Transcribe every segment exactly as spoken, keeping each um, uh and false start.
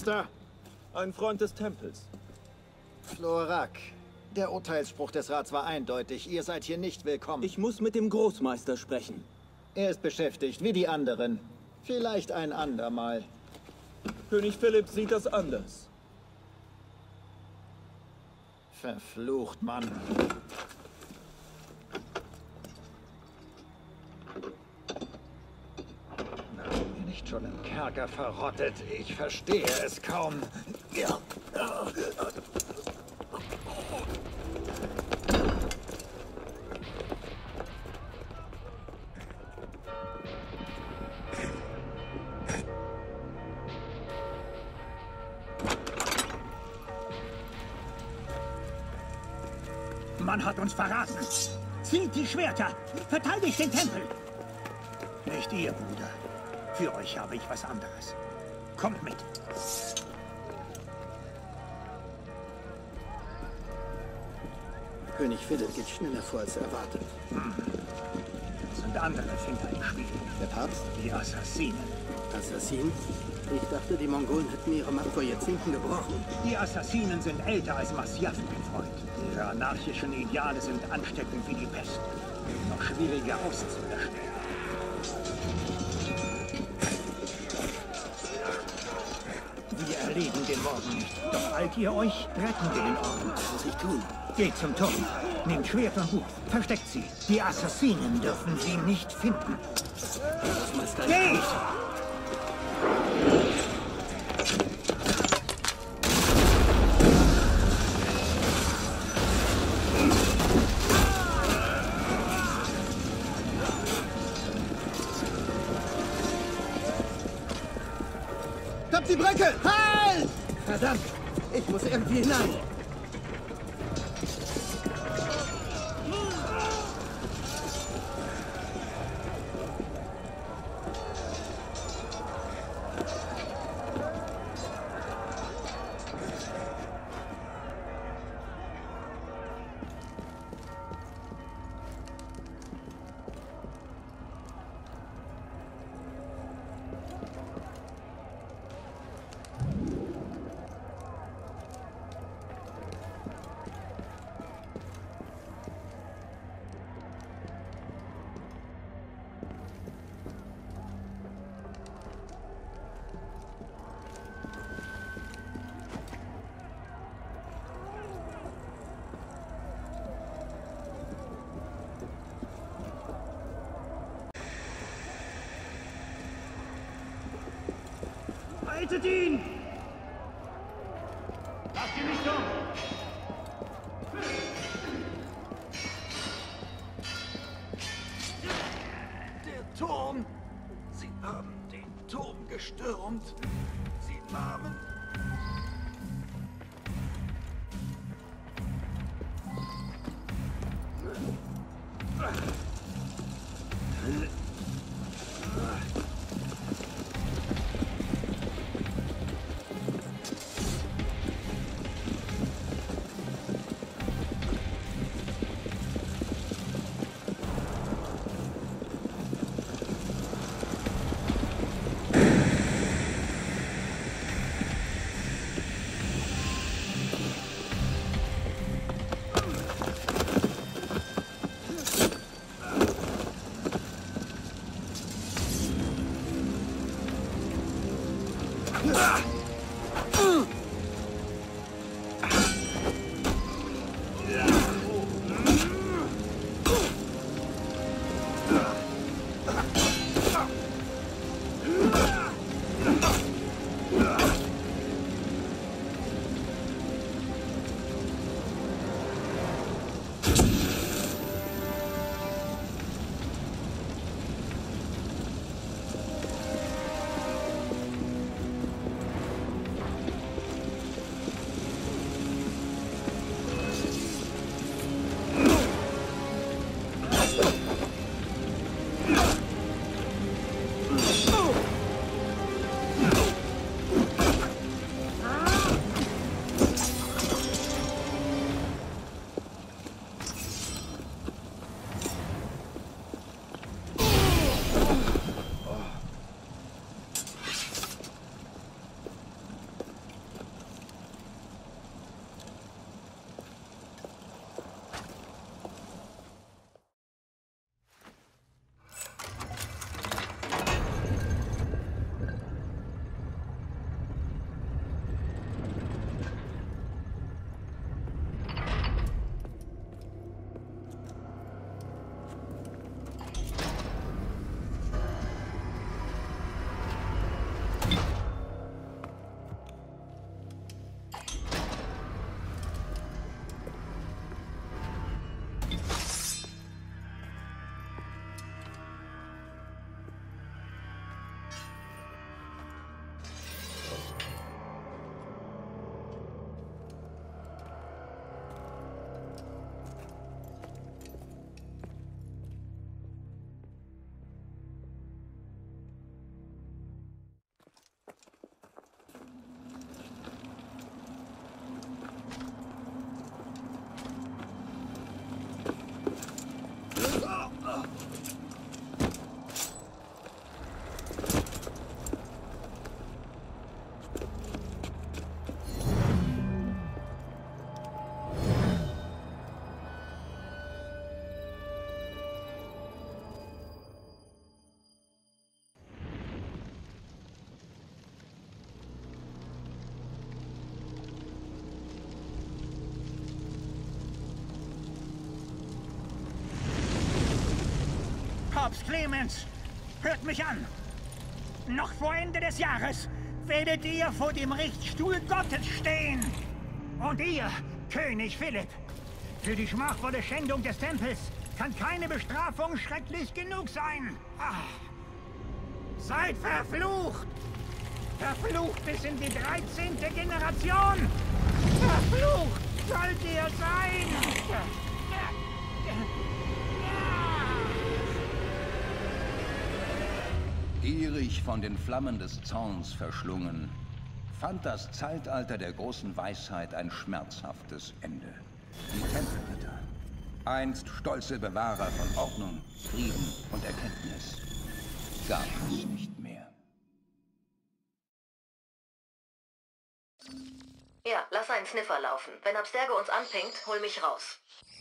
Großmeister? Ein Freund des Tempels. Florak. Der Urteilsspruch des Rats war eindeutig. Ihr seid hier nicht willkommen. Ich muss mit dem Großmeister sprechen. Er ist beschäftigt, wie die anderen. Vielleicht ein andermal. König Philipp sieht das anders. Verflucht, Mann. Na, bin ich schon im Kerker verrottet? Ich verstehe es kaum. Ja. Man hat uns verraten. Zieht die Schwerter! Verteidigt den Tempel! Nicht ihr, Bruder. Für euch habe ich was anderes. Kommt mit. König Philipp geht schneller vor als erwartet. Hm. Das sind andere Finger im Spiel. Der Papst? Die Assassinen. Assassinen? Ich dachte, die Mongolen hätten ihre Macht vor Jahrzehnten gebrochen. Die Assassinen sind älter als Masyaf, mein Freund. Ihre anarchischen Ideale sind ansteckend wie die Pest. Noch schwieriger auszulöschen. Wir erleben den Morgen nicht. Doch eilt ihr euch, retten wir den Orden. Was muss ich tun? Geht zum Turm. Nehmt Schwert und Buch. Versteckt sie. Die Assassinen dürfen sie nicht finden. Großmeister. Geht! Stoppt die Brücke! Halt! Verdammt! Ich muss irgendwie hinein. Haltet ihn! Lasst ihn nicht um! Der Turm! Sie haben den Turm gestürmt. Sie nahmen... glaubst, Clemens? Hört mich an. Noch vor Ende des Jahres werdet ihr vor dem Richtstuhl Gottes stehen. Und ihr, König Philipp, für die schmachvolle Schändung des Tempels kann keine Bestrafung schrecklich genug sein. Ah. Seid verflucht! Verflucht bis in die dreizehnte Generation! Verflucht sollt ihr sein! Gierig von den Flammen des Zorns verschlungen, fand das Zeitalter der großen Weisheit ein schmerzhaftes Ende. Die Tempelritter, einst stolze Bewahrer von Ordnung, Frieden und Erkenntnis, gab es nicht mehr. Ja, lass einen Sniffer laufen. Wenn Abstergo uns anpinkt, hol mich raus.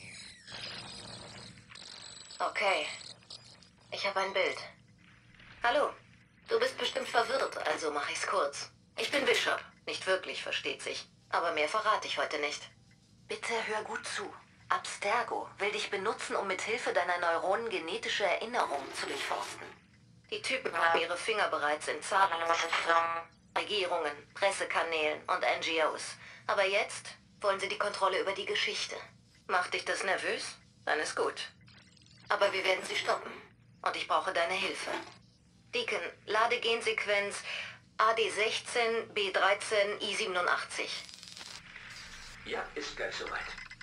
Okay. Ich habe ein Bild. Hallo. Du bist bestimmt verwirrt, also mach ich's kurz. Ich bin Bishop. Nicht wirklich, versteht sich. Aber mehr verrate ich heute nicht. Bitte hör gut zu. Abstergo will dich benutzen, um mit Hilfe deiner Neuronen genetische Erinnerungen zu durchforsten. Die Typen haben ihre Finger bereits in zahllosen Regierungen, Pressekanälen und N G Os. Aber jetzt wollen sie die Kontrolle über die Geschichte. Macht dich das nervös? Dann ist gut. Aber wir werden sie stoppen. Und ich brauche deine Hilfe. Deacon, lade Gensequenz A D sechzehn B dreizehn I siebenundachtzig. Ja, ist gleich soweit.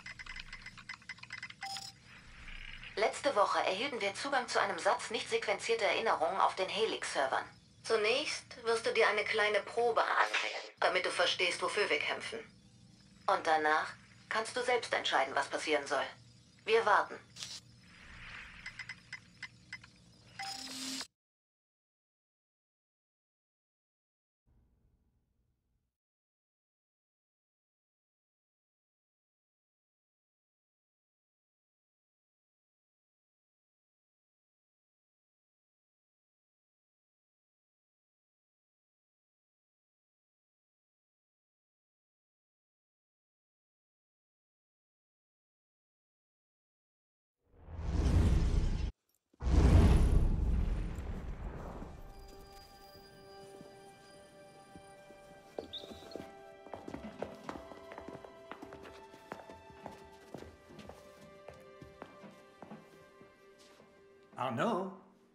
Letzte Woche erhielten wir Zugang zu einem Satz nicht sequenzierter Erinnerungen auf den Helix-Servern. Zunächst wirst du dir eine kleine Probe ansehen, damit du verstehst, wofür wir kämpfen. Und danach kannst du selbst entscheiden, was passieren soll. Wir warten. Arnaud?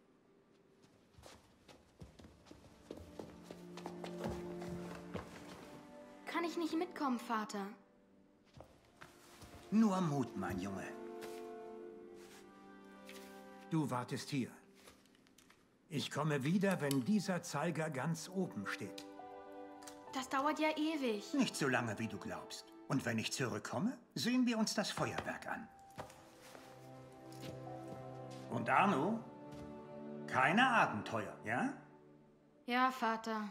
Kann ich nicht mitkommen, Vater? Nur Mut, mein Junge. Du wartest hier. Ich komme wieder, wenn dieser Zeiger ganz oben steht. Das dauert ja ewig. Nicht so lange, wie du glaubst. Und wenn ich zurückkomme, sehen wir uns das Feuerwerk an. Und Arno? Keine Abenteuer, ja? Ja, Vater.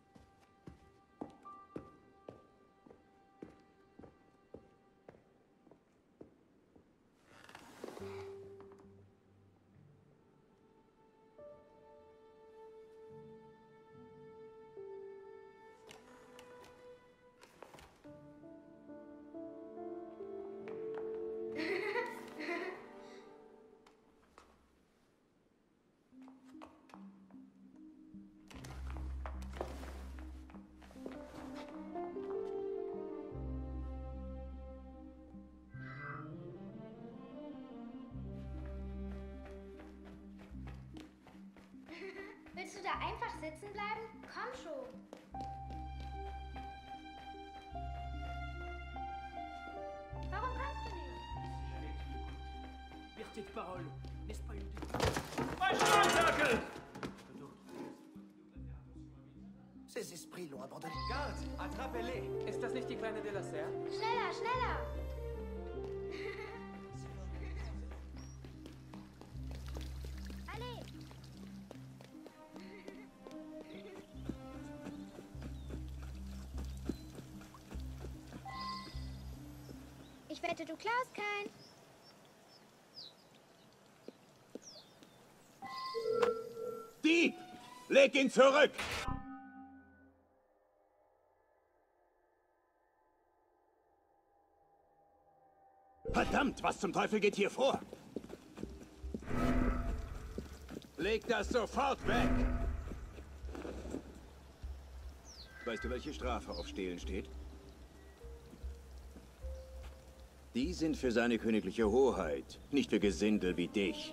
Willst du da einfach sitzen bleiben? Komm schon. Warum kommst du nicht? Petite parole, n'est-ce pas une... Ces esprits l'ont abandonné. Garde, attrapez-les. Ist das nicht die kleine de la Serre? Schneller, schneller! Allez! Ich wette, du klaust keinen. Dieb! Leg ihn zurück! Verdammt, was zum Teufel geht hier vor? Leg das sofort weg! Weißt du, welche Strafe auf Stehlen steht? Die sind für seine königliche Hoheit, nicht für Gesindel wie dich.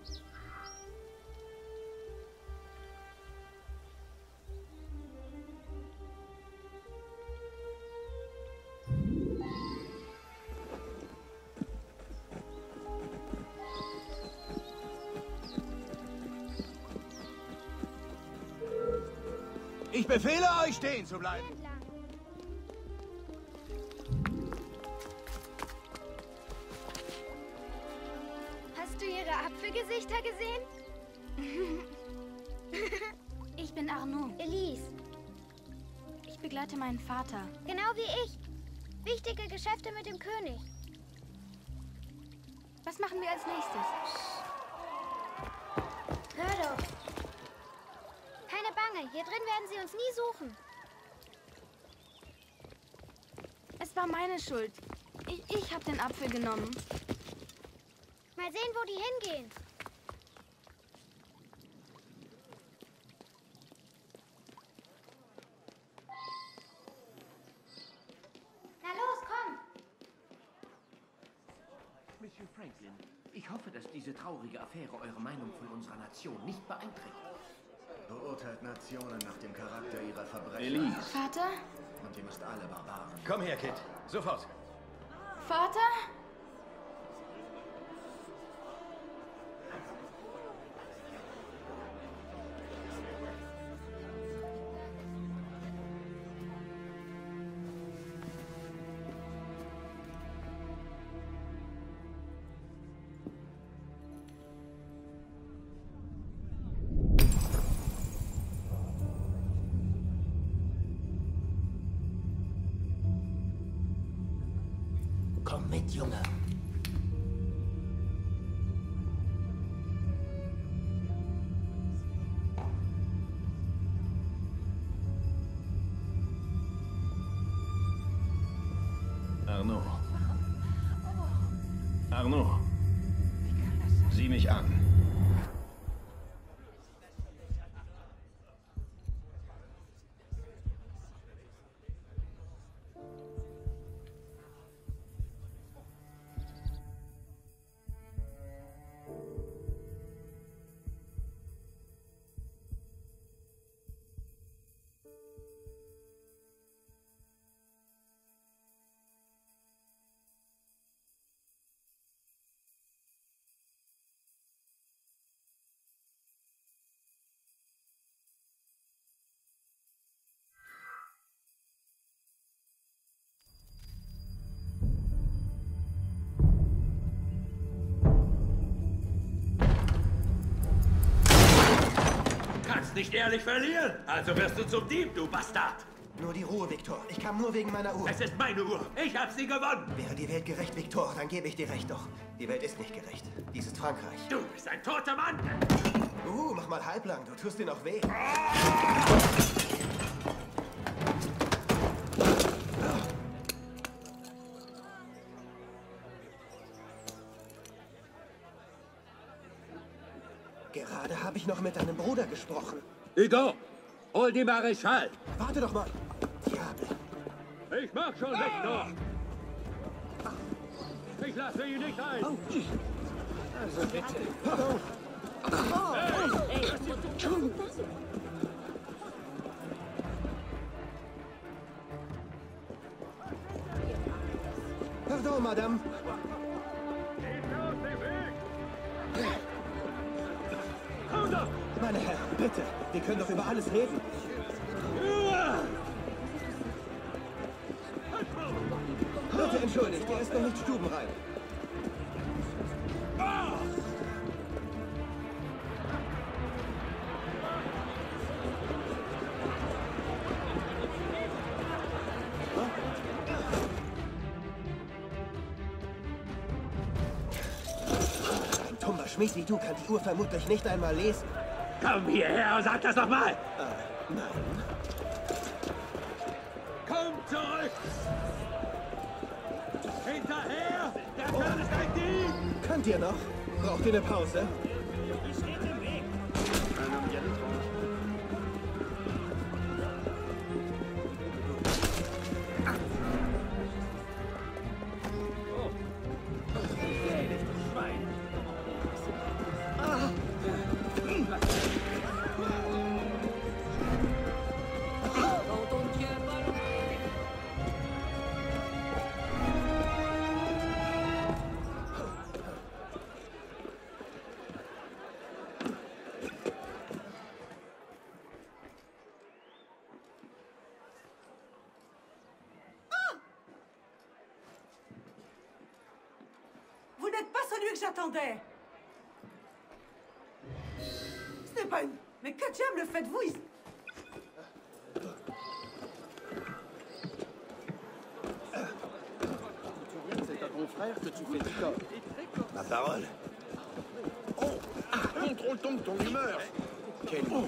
Ich befehle euch, stehen zu bleiben. Hast du ihre Apfelgesichter gesehen? Ich bin Arnaud. Elise. Ich begleite meinen Vater. Genau wie ich. Wichtige Geschäfte mit dem König. Was machen wir als nächstes? Hör doch. Keine Bange, hier drin werden sie uns nie suchen. Es war meine Schuld. Ich, ich habe den Apfel genommen. Mal sehen, wo die hingehen. Na los, komm! Monsieur Franklin, ich hoffe, dass diese traurige Affäre eure Meinung von unserer Nation nicht beeinträchtigt. Beurteilt Nationen nach dem Charakter ihrer Verbrecher. Elise. Vater? Und ihr müsst alle Barbaren. Komm her, Kid. Sofort. Vater? Komm mit, Junge. Arnaud. Arnaud. Sieh mich an. Nicht ehrlich verlieren, also wirst du zum Dieb, du Bastard! Nur die Ruhe, Viktor. Ich kam nur wegen meiner Uhr. Es ist meine Uhr. Ich hab sie gewonnen. Wäre die Welt gerecht, Viktor, dann gebe ich dir recht. Doch die Welt ist nicht gerecht. Dies ist Frankreich. Du bist ein toter Mann. Uh, mach mal halblang. Du tust dir noch weh. Gerade habe ich noch mit deinem Bruder gesprochen. Hugo, hol die Maréchal. Warte doch mal. Diable. Ich mach schon weg, doch. Ich lasse ihn nicht ein. Oh. Also bitte. Pardon. Oh. Hey. Hey. Pardon, Madame. Meine Herren, bitte. Wir können doch über alles reden. Bitte entschuldigt, er ist noch nicht stubenrein. Ein tummer Schmied wie du kann die Uhr vermutlich nicht einmal lesen. Komm hierher und sag das noch mal! Äh, nein. Komm zurück! Hinterher! Der Kerl ist ein Dieb! Könnt ihr noch? Braucht ihr eine Pause? Du bist nicht im Weg. que j'attendais. Ce n'est pas une... Mais que diable faites-vous ici? C'est à ton frère que tu fais du corps. Ma parole. Oh, ah, contrôle ton ton humeur. Quelle oh.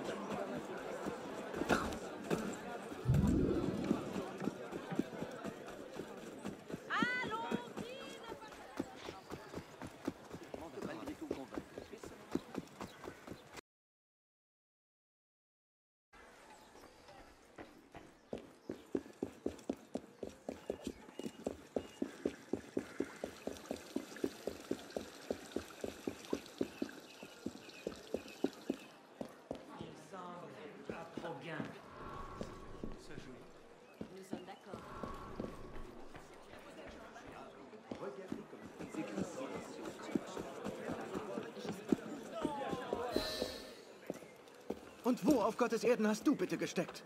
Und wo auf Gottes Erden hast du bitte gesteckt?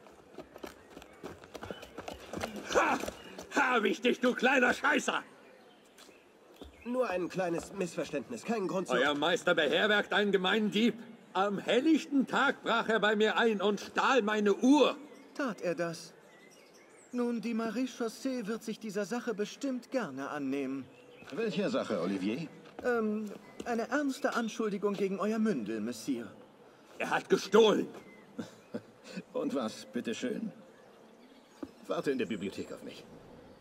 Ha! Hab ich dich, du kleiner Scheißer! Nur ein kleines Missverständnis, kein Grund zu... Euer Meister beherbergt einen gemeinen Dieb. Am helllichten Tag brach er bei mir ein und stahl meine Uhr. Tat er das? Nun, die Marechaussee wird sich dieser Sache bestimmt gerne annehmen. Welcher Sache, Olivier? Ähm, eine ernste Anschuldigung gegen euer Mündel, Monsieur. Er hat gestohlen. Und was, bitteschön? Warte in der Bibliothek auf mich.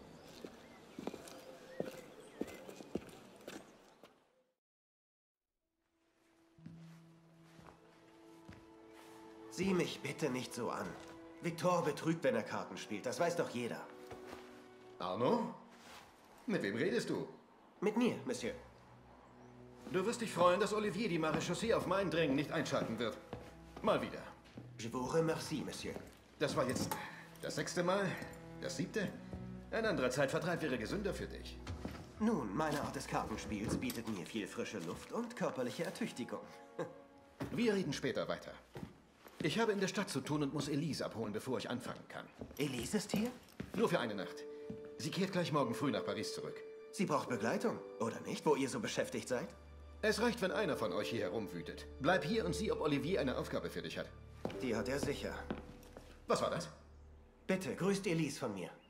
Sieh mich bitte nicht so an. Victor betrügt, wenn er Karten spielt. Das weiß doch jeder. Arno? Mit wem redest du? Mit mir, Monsieur. Du wirst dich freuen, dass Olivier die Marechaussee auf mein Drängen nicht einschalten wird. Mal wieder. Je vous remercie, Monsieur. Das war jetzt das sechste Mal? Das siebte? Ein anderer Zeitvertreib wäre gesünder für dich. Nun, meine Art des Kartenspiels bietet mir viel frische Luft und körperliche Ertüchtigung. Wir reden später weiter. Ich habe in der Stadt zu tun und muss Elise abholen, bevor ich anfangen kann. Elise ist hier? Nur für eine Nacht. Sie kehrt gleich morgen früh nach Paris zurück. Sie braucht Begleitung, oder nicht, wo ihr so beschäftigt seid? Es reicht, wenn einer von euch hier herumwütet. Bleib hier und sieh, ob Olivier eine Aufgabe für dich hat. Die hat er sicher. Was war das? Bitte, grüßt Elise von mir.